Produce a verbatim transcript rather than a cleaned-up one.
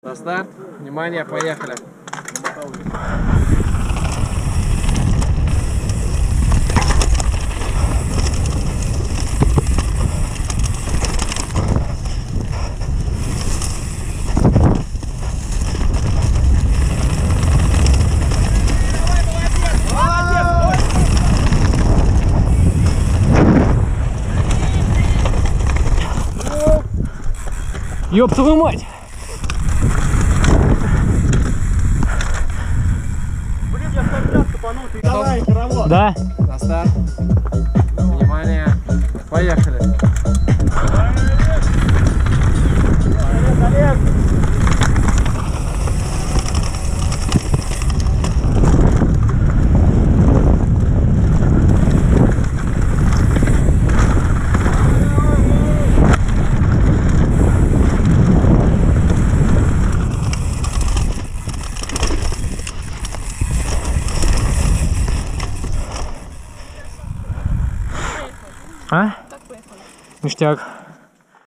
На старт. Внимание, поехали. Ёб твою мать! Блин, я второй копанул, ты давай, хоровод. Да. На старт. Внимание, поехали. Олег, Олег. А? Ништяк.